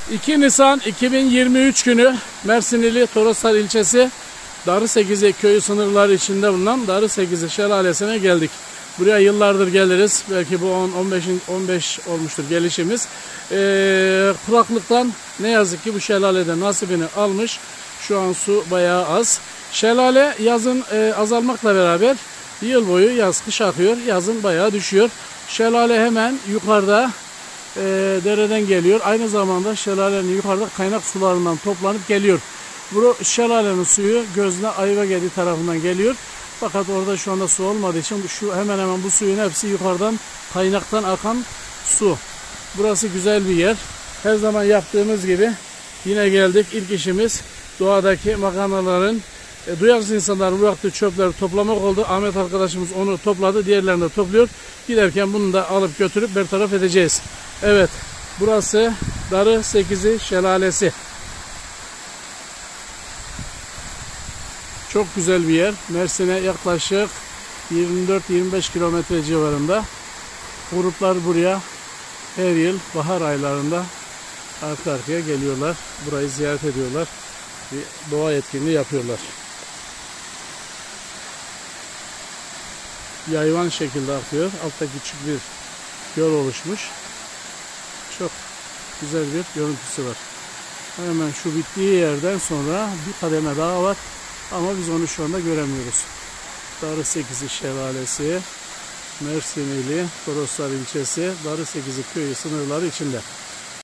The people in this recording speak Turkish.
2 Nisan 2023 günü Mersin ili Toroslar ilçesi Darısekizi köyü sınırları içinde bulunan Darısekizi şelalesine geldik. Buraya yıllardır geliriz. Belki bu 15 olmuştur gelişimiz. Kuraklıktan ne yazık ki bu şelalede nasibini almış. Şu an su bayağı az. Şelale yazın azalmakla beraber yıl boyu yaz kış akıyor. Yazın bayağı düşüyor. Şelale hemen yukarıda dereden geliyor. Aynı zamanda şelalenin yukarıda kaynak sularından toplanıp geliyor. Bu şelalenin suyu Gözne Ayvagedi tarafından geliyor. Fakat orada şu anda su olmadığı için hemen hemen bu suyun hepsi yukarıdan kaynaktan akan su. Burası güzel bir yer. Her zaman yaptığımız gibi yine geldik. İlk işimiz doğadaki makarnaların, duyarsız insanların bıraktığı çöpleri toplamak oldu. Ahmet arkadaşımız onu topladı. Diğerlerini de topluyor. Giderken bunu da alıp götürüp bertaraf edeceğiz. Evet. Burası Darısekizi Şelalesi. Çok güzel bir yer. Mersin'e yaklaşık 24-25 kilometre civarında. Gruplar buraya her yıl bahar aylarında arka arkaya geliyorlar. Burayı ziyaret ediyorlar. Bir doğa etkinliği yapıyorlar. Yayvan şekilde akıyor. Altta küçük bir göl oluşmuş. Çok güzel bir görüntüsü var. Hemen şu bittiği yerden sonra bir kademe daha var. Ama biz onu şu anda göremiyoruz. Darısekizi Şelalesi, Mersin ili Toroslar ilçesi, Darısekizi köyü sınırları içinde.